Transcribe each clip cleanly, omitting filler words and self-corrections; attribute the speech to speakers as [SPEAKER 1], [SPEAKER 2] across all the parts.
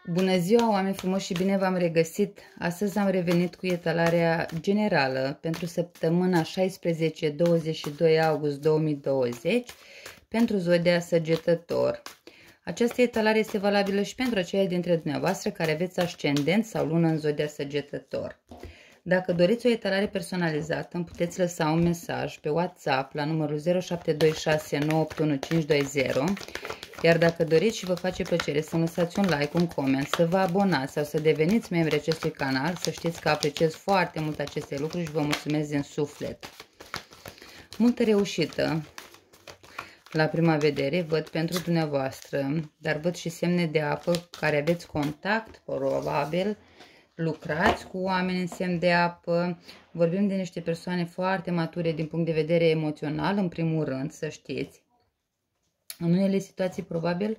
[SPEAKER 1] Bună ziua, oameni frumoși, și bine v-am regăsit! Astăzi am revenit cu etalarea generală pentru săptămâna 16-22 august 2020 pentru zodia Săgetător. Această etalare este valabilă și pentru aceia dintre dumneavoastră care aveți ascendent sau lună în zodia Săgetător. Dacă doriți o etalare personalizată, îmi puteți lăsa un mesaj pe WhatsApp la numărul 0726981520. Iar dacă doriți și vă face plăcere să lăsați un like, un coment, să vă abonați sau să deveniți membri acestui canal, să știți că apreciez foarte mult aceste lucruri și vă mulțumesc din suflet. Multă reușită la prima vedere văd pentru dumneavoastră, dar văd și semne de apă care aveți contact, probabil lucrați cu oameni în semn de apă. Vorbim de niște persoane foarte mature din punct de vedere emoțional, în primul rând, să știți. În unele situații, probabil,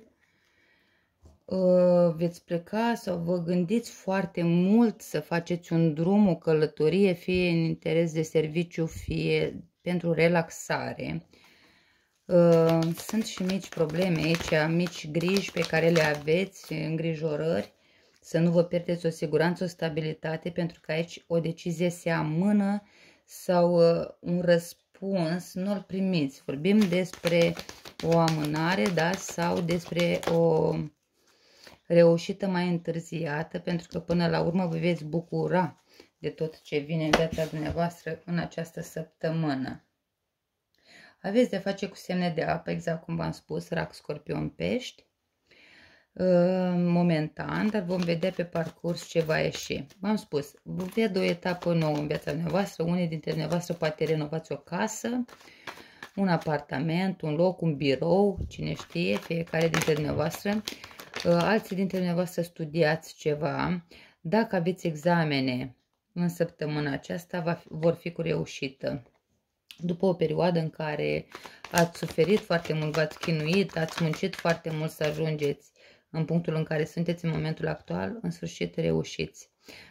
[SPEAKER 1] veți pleca sau vă gândiți foarte mult să faceți un drum, o călătorie, fie în interes de serviciu, fie pentru relaxare. Sunt și mici probleme aici, mici griji pe care le aveți, îngrijorări, să nu vă pierdeți o siguranță, o stabilitate, pentru că aici o decizie se amână sau un răspuns nu-l primiți. Vorbim despre o amânare, da, sau despre o reușită mai întârziată, pentru că până la urmă vă veți bucura de tot ce vine în viața dumneavoastră în această săptămână. Aveți de face cu semne de apă, exact cum v-am spus, Rac, Scorpion, Pești, momentan, dar vom vedea pe parcurs ce va ieși. V-am spus, văd o etapă nouă în viața dumneavoastră. Unii dintre dumneavoastră poate renovați o casă, un apartament, un loc, un birou, cine știe, fiecare dintre dumneavoastră. Alții dintre dumneavoastră studiați ceva. Dacă aveți examene în săptămâna aceasta, vor fi cu reușită. După o perioadă în care ați suferit foarte mult, v-ați chinuit, ați muncit foarte mult să ajungeți în punctul în care sunteți în momentul actual, în sfârșit reușiți.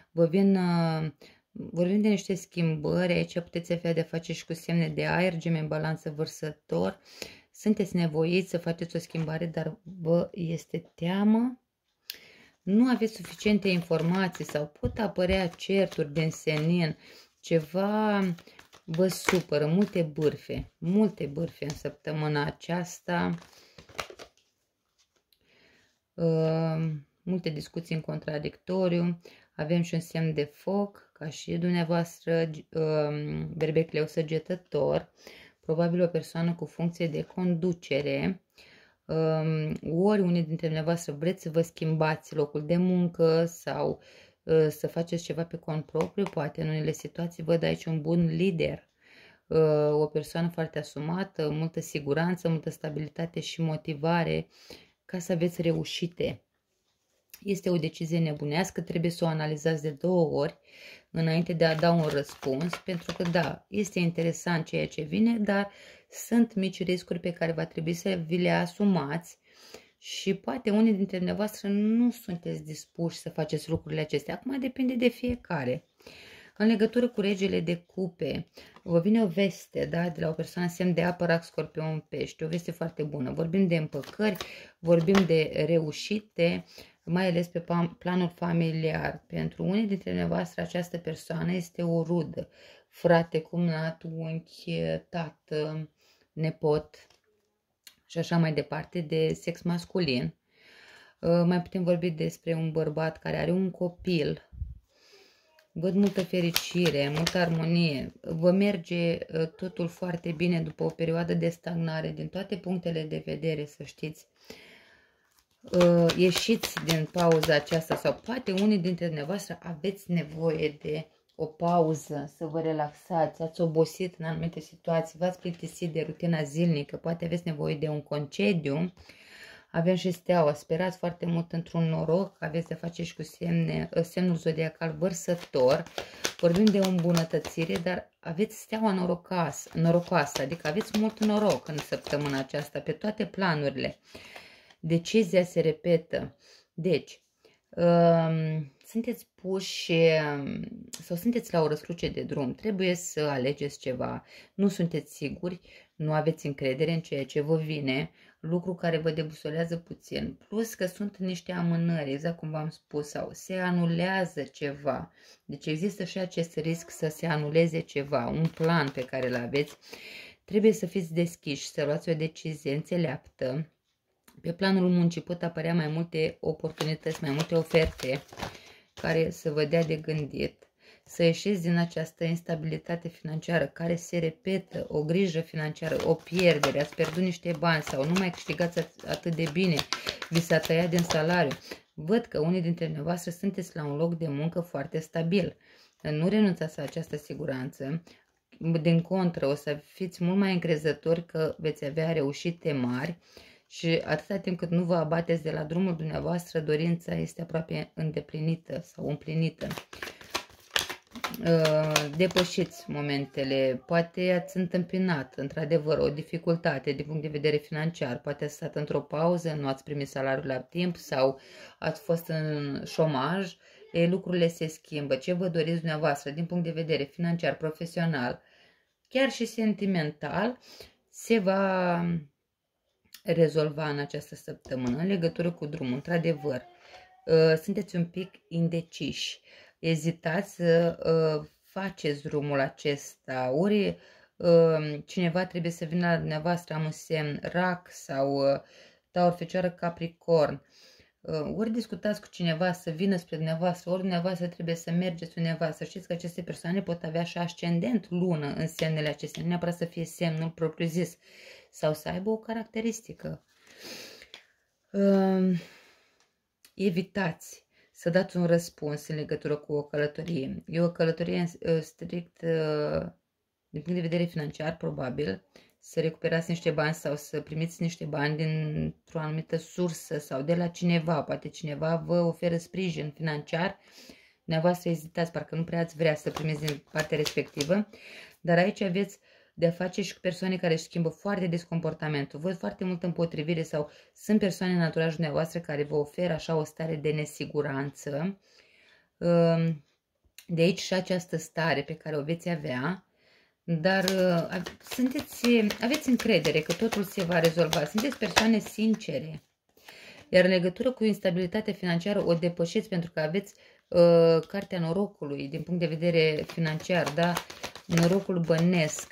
[SPEAKER 1] Vorbim de niște schimbări, aici puteți avea de face și cu semne de aer, Gemeni, Balanță, Vărsător. Sunteți nevoiți să faceți o schimbare, dar vă este teamă. Nu aveți suficiente informații sau pot apărea certuri din senin, ceva vă supără, multe bârfe în săptămâna aceasta. Multe discuții în contradictoriu. Avem și un semn de foc, ca și dumneavoastră, Berbecleu, Săgetător, probabil o persoană cu funcție de conducere. Ori unii dintre dumneavoastră vreți să vă schimbați locul de muncă sau să faceți ceva pe cont propriu, poate în unele situații văd aici un bun lider, o persoană foarte asumată, multă siguranță, multă stabilitate și motivare ca să aveți reușite. Este o decizie nebunească, trebuie să o analizați de 2 ori înainte de a da un răspuns, pentru că da, este interesant ceea ce vine, dar sunt mici riscuri pe care va trebui să vi le asumați și poate unii dintre dumneavoastră nu sunteți dispuși să faceți lucrurile acestea. Acum depinde de fiecare. În legătură cu regele de cupe, vă vine o veste, da, de la o persoană semn de apă, Rac, Scorpion, Pești, o veste foarte bună. Vorbim de împăcări, vorbim de reușite, mai ales pe planul familiar. Pentru unii dintre dumneavoastră această persoană este o rudă, frate, cumnat, unchi, tată, nepot și așa mai departe, de sex masculin. Mai putem vorbi despre un bărbat care are un copil. Văd multă fericire, multă armonie. Vă merge totul foarte bine după o perioadă de stagnare din toate punctele de vedere, să știți. Ieșiți din pauza aceasta sau poate unii dintre dumneavoastră aveți nevoie de o pauză, să vă relaxați, ați obosit în anumite situații, v-ați plictisit de rutina zilnică, poate aveți nevoie de un concediu. Avem și steaua, sperați foarte mult într-un noroc, aveți de face și cu semnul zodiacal Vărsător. Vorbim de o îmbunătățire, dar aveți steaua norocoasă, adică aveți mult noroc în săptămâna aceasta, pe toate planurile. Decizia se repetă. Deci, sunteți puși sau sunteți la o răscruce de drum, trebuie să alegeți ceva, nu sunteți siguri, nu aveți încredere în ceea ce vă vine, lucru care vă debusolează puțin, plus că sunt niște amânări, exact cum v-am spus, sau se anulează ceva. Deci există și acest risc să se anuleze ceva, un plan pe care îl aveți. Trebuie să fiți deschiși, să luați o decizie înțeleaptă. Pe planul muncii pot apărea mai multe oportunități, mai multe oferte care să vă dea de gândit. Să ieșiți din această instabilitate financiară care se repetă, o grijă financiară, o pierdere, ați pierdut niște bani sau nu mai câștigați atât de bine, vi s-a tăiat din salariu. Văd că unii dintre dumneavoastră sunteți la un loc de muncă foarte stabil. Nu renunțați la această siguranță. Din contră, o să fiți mult mai încrezători că veți avea reușite mari și atâta timp cât nu vă abateți de la drumul dumneavoastră, dorința este aproape îndeplinită sau împlinită. Depășiți momentele, poate ați întâmpinat într-adevăr o dificultate din punct de vedere financiar, poate ați stat într-o pauză, nu ați primit salariul la timp sau ați fost în șomaj, lucrurile se schimbă. Ce vă doriți dumneavoastră din punct de vedere financiar, profesional, chiar și sentimental, se va rezolva în această săptămână în legătură cu drumul. Într-adevăr, sunteți un pic indeciși, ezitați să faceți drumul acesta, ori cineva trebuie să vină la dumneavoastră, am un semn rac sau taur, fecioară, capricorn, ori discutați cu cineva să vină spre dumneavoastră, ori dumneavoastră trebuie să mergeți undeva. Să știți că aceste persoane pot avea și ascendent lună în semnele acestea, nu neapărat să fie semnul propriu zis, sau să aibă o caracteristică. Evitați să dați un răspuns în legătură cu o călătorie. E o călătorie strict din punct de vedere financiar, probabil, să recuperați niște bani sau să primiți niște bani dintr-o anumită sursă sau de la cineva. Poate cineva vă oferă sprijin financiar, dumneavoastră ezitați, parcă nu prea ați vrea să primiți din partea respectivă, dar aici aveți de a face și cu persoane care își schimbă foarte des comportamentul. Văd foarte multă împotrivire sau sunt persoane în anturajul dumneavoastră care vă oferă așa o stare de nesiguranță. De aici și această stare pe care o veți avea, dar aveți încredere că totul se va rezolva. Sunteți persoane sincere. Iar în legătură cu instabilitatea financiară o depășiți pentru că aveți cartea norocului din punct de vedere financiar, da? Norocul bănesc.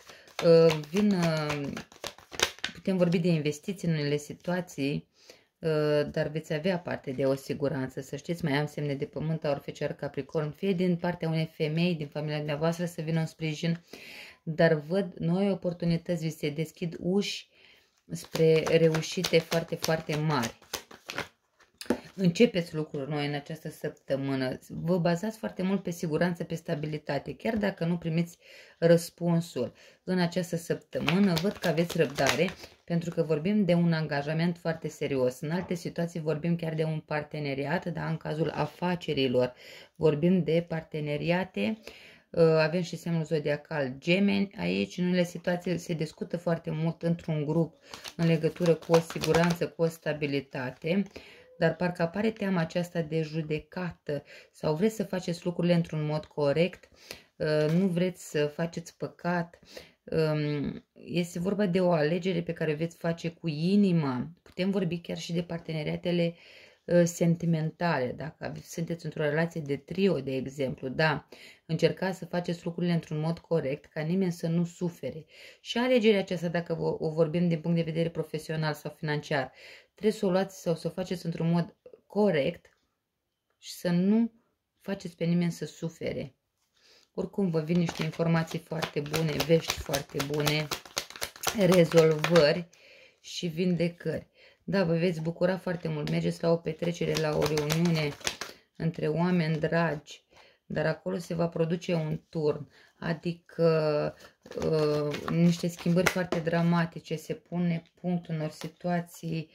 [SPEAKER 1] Putem vorbi de investiții în unele situații, dar veți avea parte de o siguranță. Să știți, mai am semne de pământ, aur, fecioară, capricorn, fie din partea unei femei din familia dumneavoastră să vină în sprijin, dar văd noi oportunități, vi se deschid uși spre reușite foarte, foarte mari. Începeți lucruri noi în această săptămână. Vă bazați foarte mult pe siguranță, pe stabilitate. Chiar dacă nu primiți răspunsul în această săptămână, văd că aveți răbdare, pentru că vorbim de un angajament foarte serios. În alte situații vorbim chiar de un parteneriat, dar în cazul afacerilor vorbim de parteneriate. Avem și semnul zodiacal Gemeni. Aici, în unele situații, se discută foarte mult într-un grup în legătură cu o siguranță, cu o stabilitate. Dar parcă apare teama aceasta de judecată sau vreți să faceți lucrurile într-un mod corect, nu vreți să faceți păcat. Este vorba de o alegere pe care o veți face cu inima. Putem vorbi chiar și de parteneriatele sentimentale, dacă sunteți într-o relație de trio, de exemplu, da, încercați să faceți lucrurile într-un mod corect, ca nimeni să nu sufere. Și alegerea aceasta, dacă o vorbim din punct de vedere profesional sau financiar, trebuie să o luați sau să o faceți într-un mod corect și să nu faceți pe nimeni să sufere. Oricum vă vin niște informații foarte bune, vești foarte bune, rezolvări și vindecări. Da, vă veți bucura foarte mult. Mergeți la o petrecere, la o reuniune între oameni dragi, dar acolo se va produce un turn, adică niște schimbări foarte dramatice, se pune punct unor situații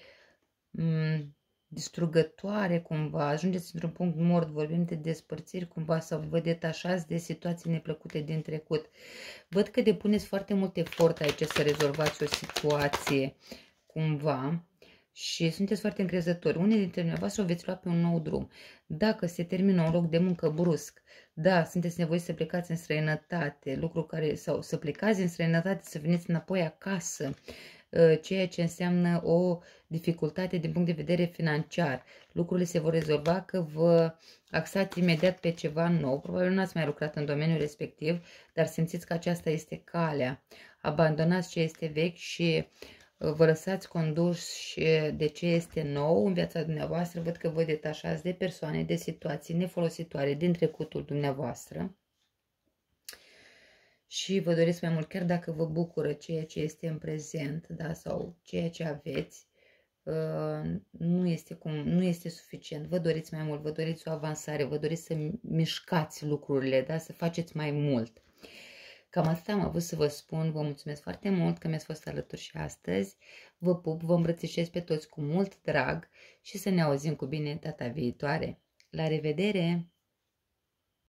[SPEAKER 1] distrugătoare cumva, ajungeți într-un punct mort, vorbim de despărțiri cumva sau vă detașați de situații neplăcute din trecut. Văd că depuneți foarte mult efort aici să rezolvați o situație cumva și sunteți foarte încrezători. Unii dintre dumneavoastră o veți lua pe un nou drum. Dacă se termină un loc de muncă brusc, da, sunteți nevoiți să plecați în străinătate, lucru care, sau să plecați în străinătate, să veniți înapoi acasă, ceea ce înseamnă o dificultate din punct de vedere financiar. Lucrurile se vor rezolva că vă axați imediat pe ceva nou. Probabil nu ați mai lucrat în domeniul respectiv, dar simțiți că aceasta este calea. Abandonați ce este vechi și vă lăsați conduși de ce este nou în viața dumneavoastră. Văd că vă detașați de persoane, de situații nefolositoare din trecutul dumneavoastră. Și vă doriți mai mult, chiar dacă vă bucură ceea ce este în prezent, da, sau ceea ce aveți, nu este suficient. Vă doriți mai mult, vă doriți o avansare, vă doriți să mișcați lucrurile, da, să faceți mai mult. Cam atât am avut să vă spun. Vă mulțumesc foarte mult că mi-ați fost alături și astăzi. Vă pup, vă îmbrățișez pe toți cu mult drag și să ne auzim cu bine data viitoare. La revedere!